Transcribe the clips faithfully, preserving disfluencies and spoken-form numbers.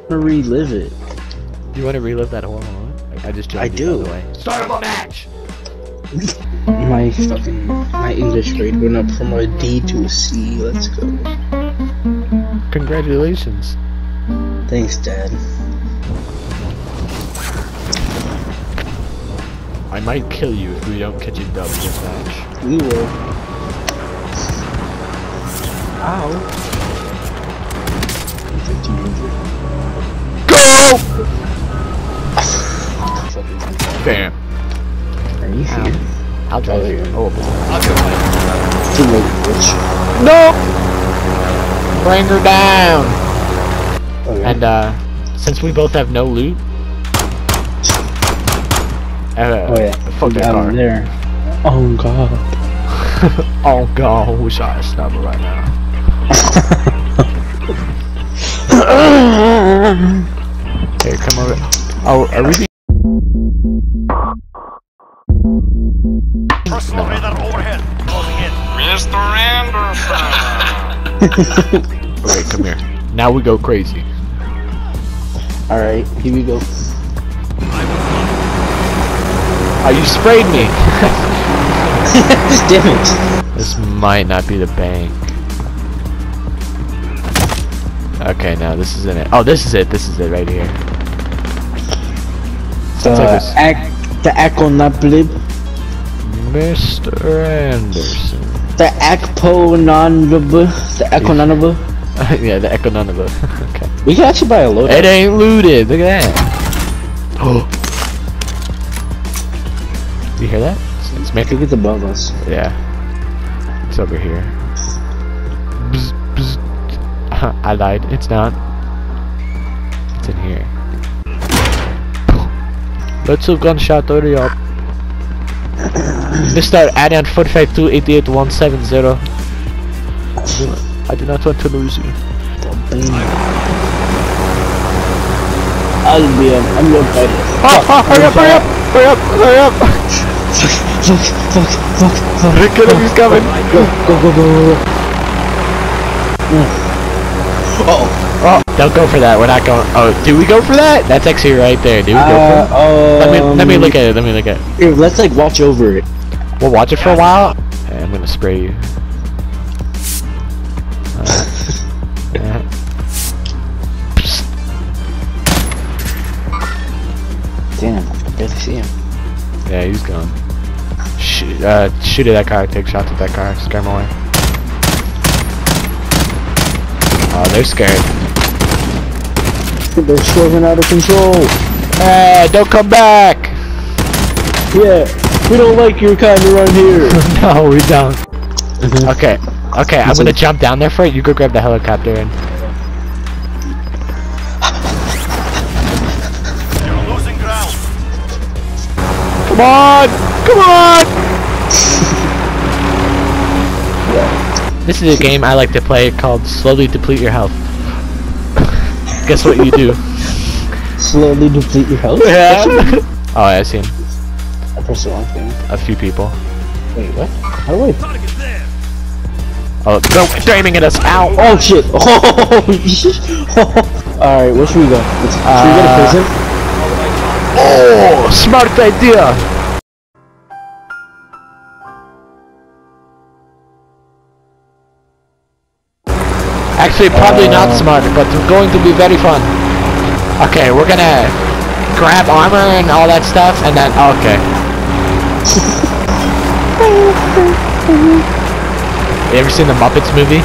to relive it. You want to relive that whole moment? I just joined I you, do. by the way. Start up a match! My fucking my English grade went up from a D to a C. Let's go. Congratulations. Thanks, Dad. I might kill you if we don't catch a dub this match. We will. Ow. fifteen hundred. Go! Damn. Are you here? I'll drive Oh, you. yeah. Oh, I'll go. Too late, bitch. No! Bring her down! Oh, yeah. And, uh, since we both have no loot... Uh, oh, yeah. Fuck that Out car. there. Oh, God. Oh, God. I wish I had a sniper right now. Here, come over. Oh, are we... Personal radar overhead. Closing in. Mister Anderson. Okay, come here. Now we go crazy. Alright, here we go. Oh, you sprayed me! Damn it! This might not be the bank. Okay, no, this isn't it. Oh, this is it. This is it right here. Sounds like this. Ac the Aconapblib. Mister Anderson. The Acpononable. The Acononable. Yeah, the Econonaba. Okay. We can actually buy a load. It ain't looted. Look at that. Oh. You hear that? It's, it's I making. think it's above us. Yeah. It's over here. Bzz, bzz. I lied. It's not. It's in here. Let's have gunshot hurry up. Mister Adrian four five two eight eight one seven zero. I do not want to lose you. I'll be um, I'm your fighter. Oh, oh, hurry up, hurry up, hurry up, hurry up! Fuck, fuck, fuck, fuck. Kill him, he's coming. Go, go, go, go, go. Uh oh. Oh, don't go for that. We're not going. Oh, do we go for that? That's actually right there. Do we go for Uh, it? um, Let me let me look at it. Let me look at it. Here, let's like watch over it. We'll watch it for a while. Okay, I'm gonna spray you. Uh, yeah. Damn, I barely see him. Yeah, he's gone. Shoot, uh, shoot at that car. Take shots at that car. Scare him away. Oh, they're scared. They're swerving out of control. Hey, don't come back! Yeah, we don't like your kind around here. No, we don't. Okay, okay, I'm gonna jump down there for it. You go grab the helicopter and. You're losing ground. Come on! Come on! This is a game I like to play called Slowly Deplete Your Health. Guess what you do? Slowly deplete your health? Yeah. Oh, I see him. I pressed the wrong thing. A few people. Wait, what? How do I? Oh, no, they're aiming at us. Ow! Oh shit! Oh, alright, where should we go? Let's, should Uh, we go to prison? Oh, smart idea! Actually, probably not smart, but going to be very fun. Okay, we're gonna grab armor and all that stuff, and then okay. You ever seen the Muppets movie?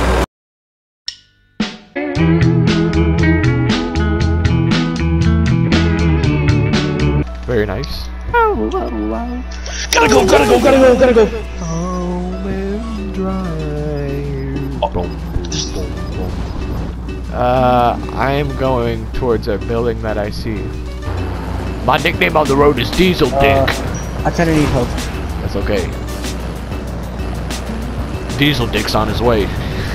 Very nice. Oh, wow, wow. Gotta go, gotta go, gotta go, gotta go! Home and dry. Boom. Uh, I am going towards a building that I see. My nickname on the road is Diesel Dick. Uh, I kinda need help. That's okay. Diesel Dick's on his way.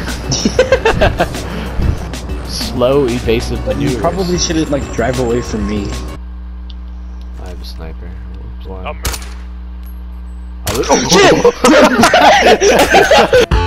Slow, evasive maneuvers. You probably shouldn't like drive away from me. I have a sniper. Number. Oh, shit!